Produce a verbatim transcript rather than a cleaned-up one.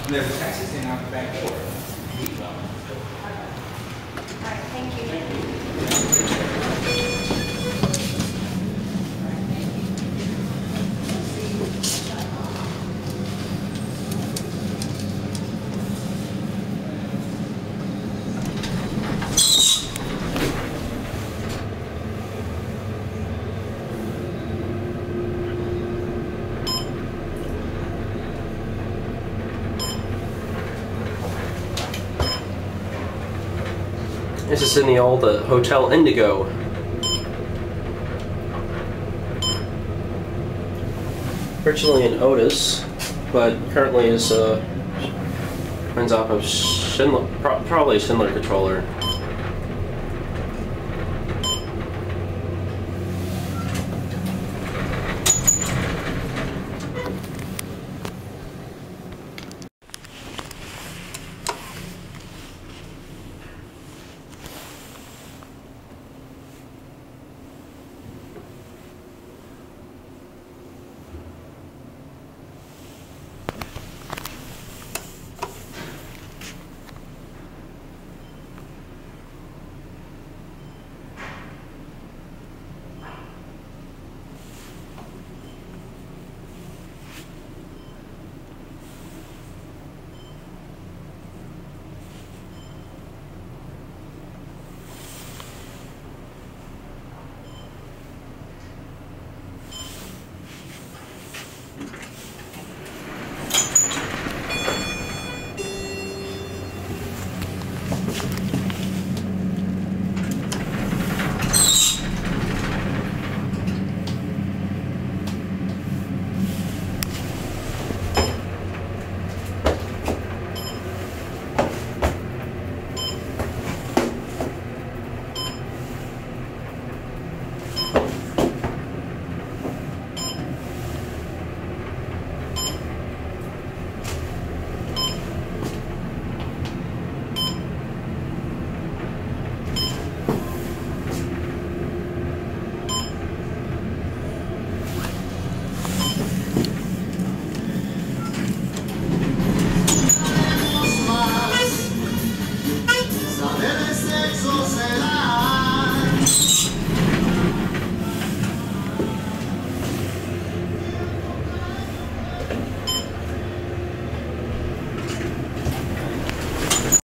And there's a taxi stand out the back door. All right, thank you. Thank you. This is in the old uh, Hotel Indigo. Originally an Otis, but currently is uh, runs off of Schindler, pro probably a Schindler controller.